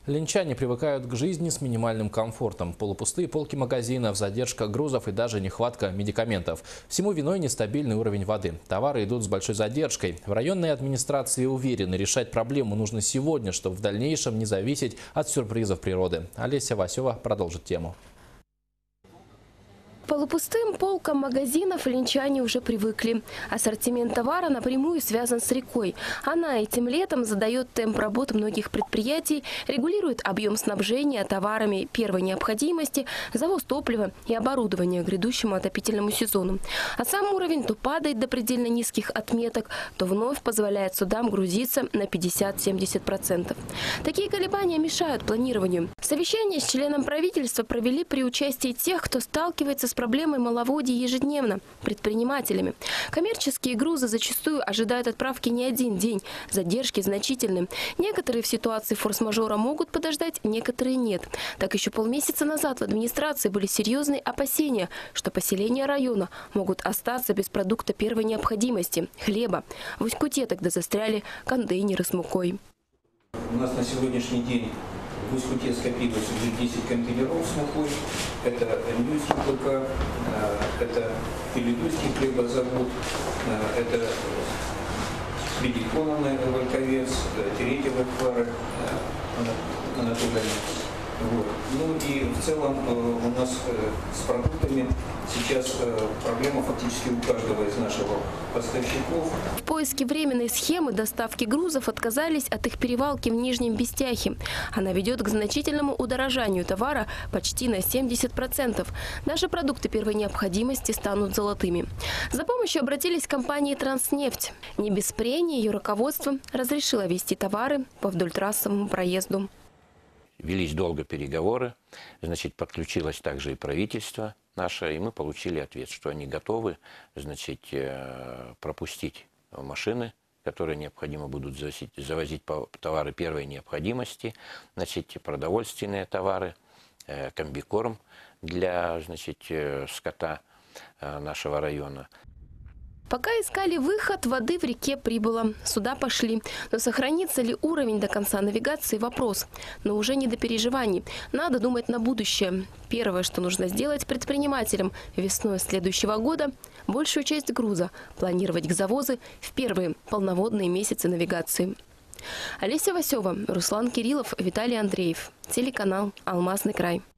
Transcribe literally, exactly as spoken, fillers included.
Ленчане привыкают к жизни с минимальным комфортом. Полупустые полки магазинов, задержка грузов и даже нехватка медикаментов. Всему виной нестабильный уровень воды. Товары идут с большой задержкой. В районной администрации уверены, решать проблему нужно сегодня, чтобы в дальнейшем не зависеть от сюрпризов природы. Олеся Васева продолжит тему. К полупустым полкам магазинов ленчане уже привыкли. Ассортимент товара напрямую связан с рекой. Она этим летом задает темп работы многих предприятий, регулирует объем снабжения товарами первой необходимости, завоз топлива и оборудования к грядущему отопительному сезону. А сам уровень то падает до предельно низких отметок, то вновь позволяет судам грузиться на пятьдесят-семьдесят процентов. Такие колебания мешают планированию. Совещание с членом правительства провели при участии тех, кто сталкивается с проблемой маловодья ежедневно – предпринимателями. Коммерческие грузы зачастую ожидают отправки не один день, задержки значительны. Некоторые в ситуации форс-мажора могут подождать, некоторые нет. Так еще полмесяца назад в администрации были серьезные опасения, что поселения района могут остаться без продукта первой необходимости – хлеба. В Усть-Куте тогда застряли контейнеры с мукой. У нас на сегодняшний день в Усть-Куте скопилось уже десять контейнеров с мукой. Это Ньюский ПК, это Пеледуйский хлебозавод, это Бедиконовный Вольковец, Теретьева Клара Анатольевна. Вот. Ну и в целом у нас с продуктами сейчас проблема фактически у каждого из наших поставщиков. В поиске временной схемы доставки грузов отказались от их перевалки в Нижнем Бестяхе. Она ведет к значительному удорожанию товара почти на семьдесят процентов. Даже продукты первой необходимости станут золотыми. За помощью обратились к компании «Транснефть». Не без прения ее руководство разрешило везти товары по вдольтрассовому проезду. Велись долго переговоры, значит, подключилось также и правительство наше, и мы получили ответ, что они готовы, значит, пропустить машины, которые необходимо будут завозить, завозить товары первой необходимости, значит, продовольственные товары, комбикорм для, значит, скота нашего района. Пока искали выход, воды в реке прибыло. Суда пошли. Но сохранится ли уровень до конца навигации – вопрос. Но уже не до переживаний. Надо думать на будущее. Первое, что нужно сделать предпринимателям весной следующего года – большую часть груза планировать к завозу в первые полноводные месяцы навигации. Олеся Васева, Руслан Кириллов, Виталий Андреев. Телеканал «Алмазный край».